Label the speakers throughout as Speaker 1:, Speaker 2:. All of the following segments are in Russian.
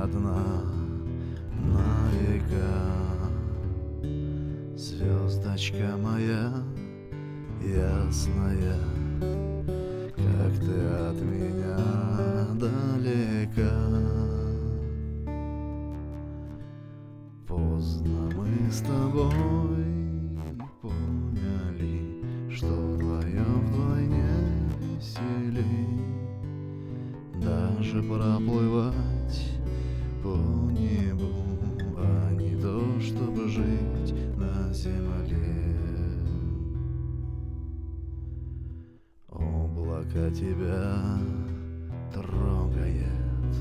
Speaker 1: одна на века. Звездочка моя ясная, как ты от меня далека. Поздно мы с тобой поняли, что вдвоем вдвойне веселей. Даже проплывать по небу, а не то, чтобы жить на земле. Облако тебя трогает,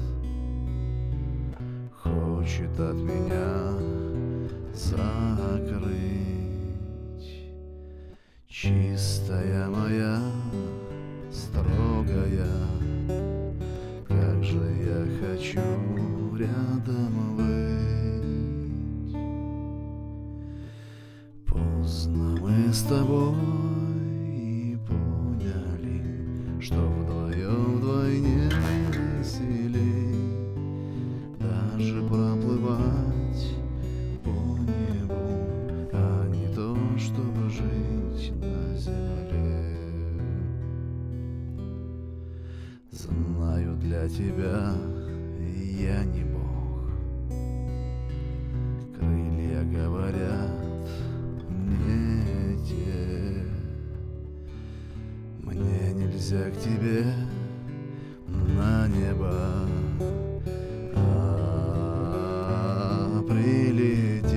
Speaker 1: хочет от меня закрыть. Чистая моя, строгая, как же я хочу рядом быть. Поздно мы с тобой поняли, что вдвоем вдвойне веселей. Даже проплывать по небу, а не то, чтобы жить на земле. Знаю, для тебя я не бог. Крылья говорят мне те. Мне нельзя к тебе на небо прилететь.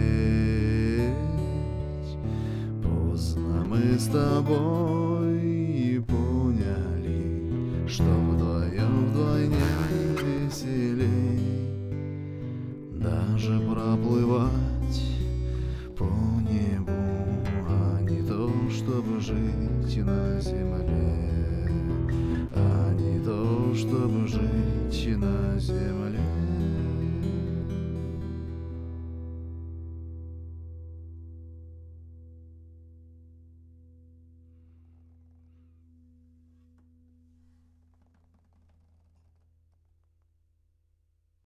Speaker 1: Поздно мы с тобой поняли, что вдвоем вдвойне веселей. Даже проплывать по небу, а не то, чтобы жить на земле, а не то, чтобы жить на земле.